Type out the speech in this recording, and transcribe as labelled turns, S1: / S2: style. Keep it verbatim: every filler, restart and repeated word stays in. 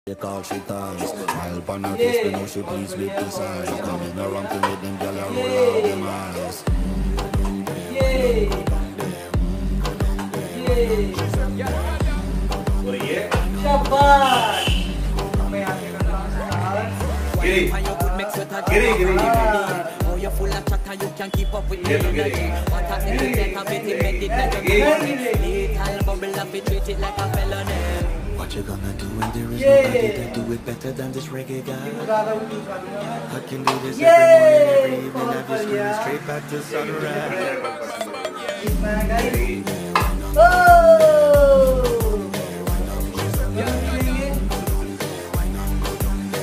S1: They call she ties. Smile upon her face, we know she pleased with the size. Coming around to make them gyal a roll out them eyes.
S2: Giri, giri, giri,
S3: you're full of chatter, you can't keep up with the energy. What a second take a bit, it make it like a melody. Little bubble up, it treat it like a felony.
S1: What you gonna do when there is nobody to do it better than this reggae guy? I can do this every morning, every evening, I'll be screaming straight back to sunrise.